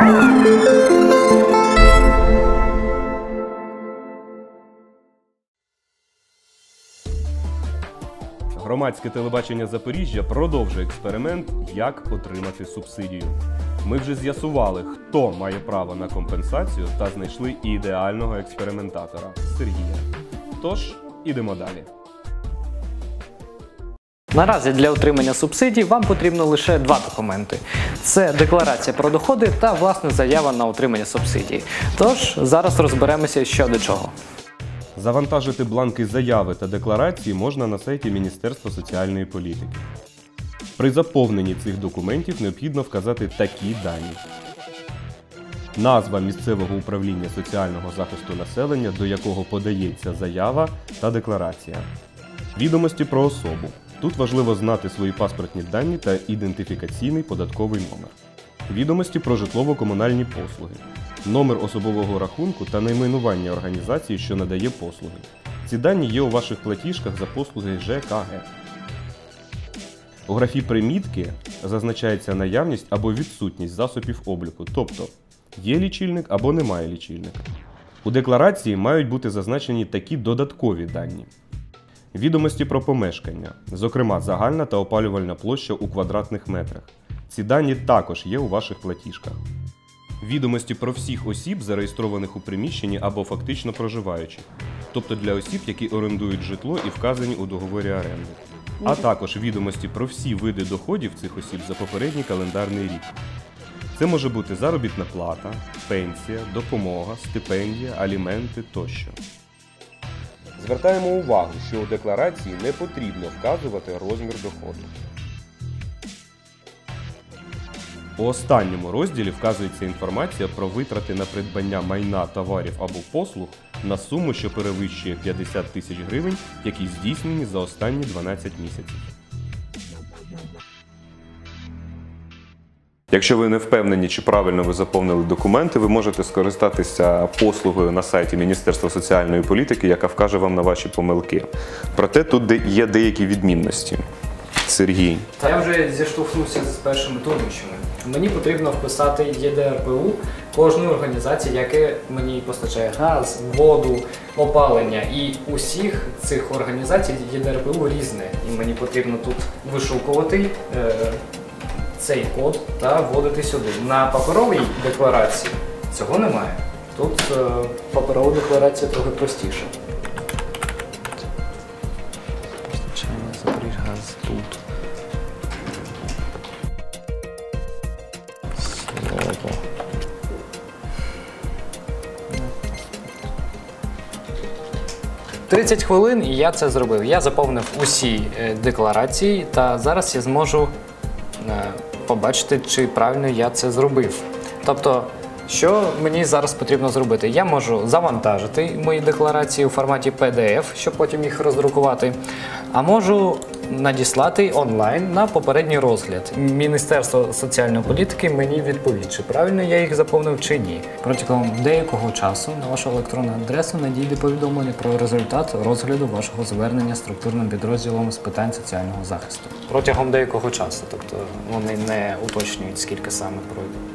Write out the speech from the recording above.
Громадське телебачення Запоріжжя продовжує експеримент «Як отримати субсидію». Ми вже з'ясували, хто має право на компенсацію та знайшли ідеального експериментатора – Сергія. Тож, ідемо далі. Наразі для отримання субсидій вам потрібно лише два документи. Це декларація про доходи та, власне, заява на отримання субсидій. Тож, зараз розберемося, що до чого. Завантажити бланки заяви та декларації можна на сайті Міністерства соціальної політики. При заповненні цих документів необхідно вказати такі дані. Назва місцевого управління соціального захисту населення, до якого подається заява та декларація. Відомості про особу. Тут важливо знати свої паспортні дані та ідентифікаційний податковий номер. Відомості про житлово-комунальні послуги. Номер особового рахунку та найменування організації, що надає послуги. Ці дані є у ваших платіжках за послуги ЖКГ. У графі «Примітки» зазначається наявність або відсутність засобів обліку, тобто є лічильник або немає лічильника. У декларації мають бути зазначені такі додаткові дані. Відомості про помешкання, зокрема загальна та опалювальна площа у квадратних метрах. Ці дані також є у ваших платіжках. Відомості про всіх осіб, зареєстрованих у приміщенні або фактично проживаючих, тобто для осіб, які орендують житло і вказані у договорі оренди. А також відомості про всі види доходів цих осіб за попередній календарний рік. Це може бути заробітна плата, пенсія, допомога, стипендія, аліменти тощо. Звертаємо увагу, що у декларації не потрібно вказувати розмір доходу. У останньому розділі вказується інформація про витрати на придбання майна, товарів або послуг на суму, що перевищує 50 тисяч гривень, які здійснені за останні 12 місяців. Якщо ви не впевнені, чи правильно ви заповнили документи, ви можете скористатися послугою на сайті Міністерства соціальної політики, яка вкаже вам на ваші помилки. Проте тут є деякі відмінності. Сергій. Я вже зіштовхнувся з першими труднощами. Мені потрібно вписати ЄДРПУ кожної організації, яка мені постачає газ, воду, опалення. І усіх цих організацій ЄДРПУ різне. І мені потрібно тут вишукувати цей код та вводити сюди. На паперовій декларації цього немає. Тут паперова декларація трохи простіша. Запоріжгаз тут. Слово. 30 хвилин і я це зробив. Я заповнив усі декларації та зараз я зможу побачити, чи правильно я це зробив. Тобто, що мені зараз потрібно зробити? Я можу завантажити мої декларації у форматі PDF, щоб потім їх роздрукувати, а можу надіслати онлайн на попередній розгляд. Міністерство соціальної політики мені відповість, чи правильно я їх заповнив, чи ні. Протягом деякого часу на вашу електронну адресу надійде повідомлення про результат розгляду вашого звернення структурним підрозділом з питань соціального захисту. Протягом деякого часу, тобто вони не уточнюють, скільки саме пройде.